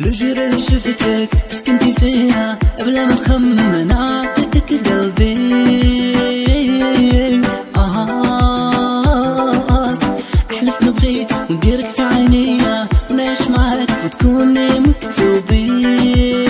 الوجيرة اللي شفتك سكنتي فيها قبل ما نخمم انا عطيتك قلبي. احلف نبغيك ونديرك في عينيا ونعيش معاك وتكوني مكتوبي.